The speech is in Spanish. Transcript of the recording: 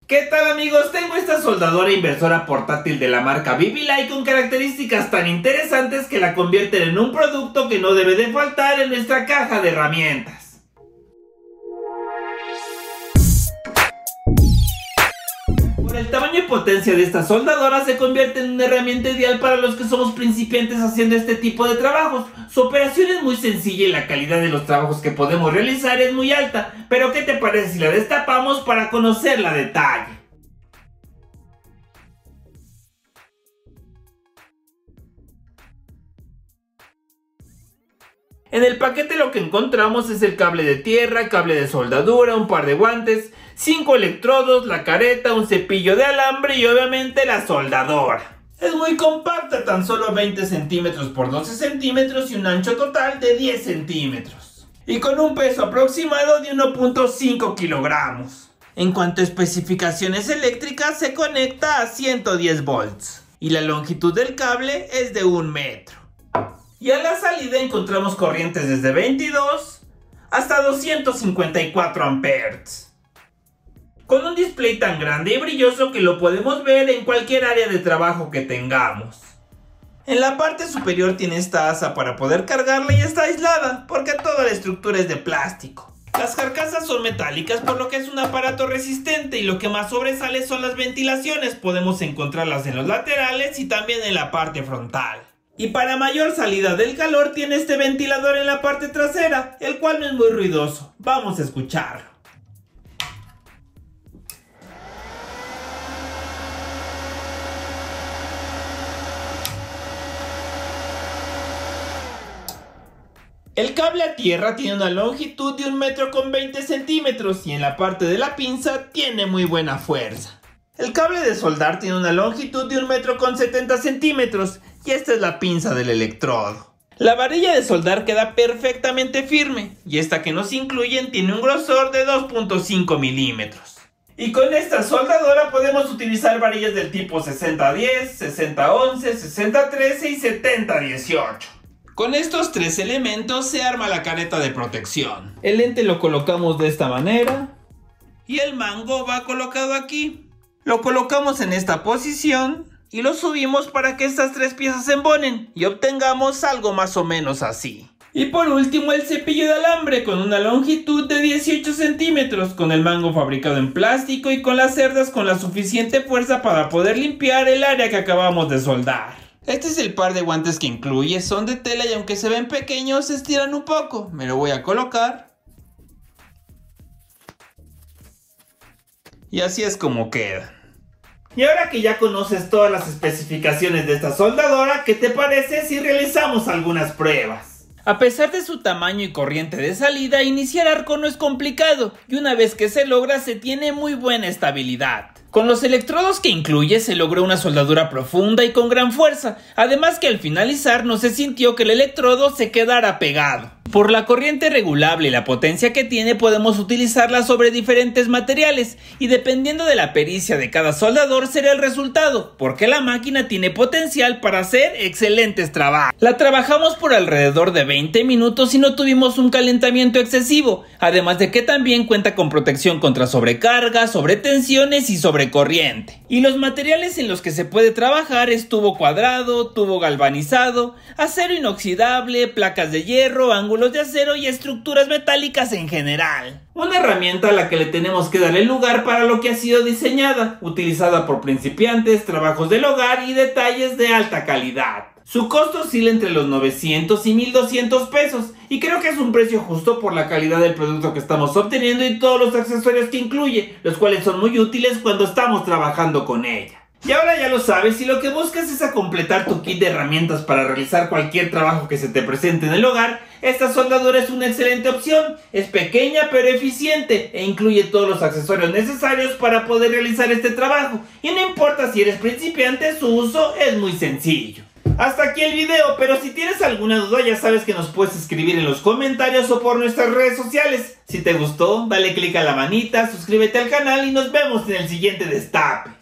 ¿Qué tal amigos? Tengo esta soldadora inversora portátil de la marca BB-Like con características tan interesantes que la convierten en un producto que no debe de faltar en nuestra caja de herramientas. Por el tamaño y potencia de esta soldadora se convierte en una herramienta ideal para los que somos principiantes haciendo este tipo de trabajos. Su operación es muy sencilla y la calidad de los trabajos que podemos realizar es muy alta. Pero ¿qué te parece si la destapamos para conocerla a detalle? En el paquete lo que encontramos es el cable de tierra, cable de soldadura, un par de guantes, 5 electrodos, la careta, un cepillo de alambre y obviamente la soldadora. Es muy compacta, tan solo 20 centímetros por 12 centímetros y un ancho total de 10 centímetros. Y con un peso aproximado de 1.5 kilogramos. En cuanto a especificaciones eléctricas, se conecta a 110 volts. Y la longitud del cable es de 1 metro. Y a la salida encontramos corrientes desde 22 hasta 254 amperes. Con un display tan grande y brilloso que lo podemos ver en cualquier área de trabajo que tengamos. En la parte superior tiene esta asa para poder cargarla y está aislada porque toda la estructura es de plástico. Las carcasas son metálicas, por lo que es un aparato resistente, y lo que más sobresale son las ventilaciones. Podemos encontrarlas en los laterales y también en la parte frontal. Y para mayor salida del calor tiene este ventilador en la parte trasera, el cual no es muy ruidoso. Vamos a escucharlo. El cable a tierra tiene una longitud de 1 metro con 20 centímetros y en la parte de la pinza tiene muy buena fuerza. El cable de soldar tiene una longitud de 1 metro con 70 centímetros y esta es la pinza del electrodo. La varilla de soldar queda perfectamente firme y esta que nos incluyen tiene un grosor de 2.5 milímetros. Y con esta soldadora podemos utilizar varillas del tipo 6010, 6011, 6013 y 7018. Con estos tres elementos se arma la careta de protección. El lente lo colocamos de esta manera y el mango va colocado aquí. Lo colocamos en esta posición y lo subimos para que estas tres piezas se embonen y obtengamos algo más o menos así. Y por último el cepillo de alambre con una longitud de 18 centímetros, con el mango fabricado en plástico y con las cerdas con la suficiente fuerza para poder limpiar el área que acabamos de soldar. Este es el par de guantes que incluye, son de tela y aunque se ven pequeños se estiran un poco. Me lo voy a colocar. Y así es como queda. Y ahora que ya conoces todas las especificaciones de esta soldadora, ¿qué te parece si realizamos algunas pruebas? A pesar de su tamaño y corriente de salida, iniciar arco no es complicado y una vez que se logra se tiene muy buena estabilidad. Con los electrodos que incluye se logró una soldadura profunda y con gran fuerza, además que al finalizar no se sintió que el electrodo se quedara pegado. Por la corriente regulable y la potencia que tiene podemos utilizarla sobre diferentes materiales y dependiendo de la pericia de cada soldador será el resultado, porque la máquina tiene potencial para hacer excelentes trabajos. La trabajamos por alrededor de 20 minutos y no tuvimos un calentamiento excesivo, además de que también cuenta con protección contra sobrecargas, sobretensiones y sobrecorriente. Y los materiales en los que se puede trabajar es tubo cuadrado, tubo galvanizado, acero inoxidable, placas de hierro, ángulos de acero y estructuras metálicas en general. Una herramienta a la que le tenemos que dar el lugar para lo que ha sido diseñada, utilizada por principiantes, trabajos del hogar y detalles de alta calidad. Su costo oscila entre los 900 y 1200 pesos y creo que es un precio justo por la calidad del producto que estamos obteniendo y todos los accesorios que incluye, los cuales son muy útiles cuando estamos trabajando con ella. Y ahora ya lo sabes, si lo que buscas es a completar tu kit de herramientas para realizar cualquier trabajo que se te presente en el hogar, esta soldadora es una excelente opción. Es pequeña pero eficiente e incluye todos los accesorios necesarios para poder realizar este trabajo. Y no importa si eres principiante, su uso es muy sencillo. Hasta aquí el video, pero si tienes alguna duda ya sabes que nos puedes escribir en los comentarios o por nuestras redes sociales. Si te gustó, dale click a la manita, suscríbete al canal y nos vemos en el siguiente destape.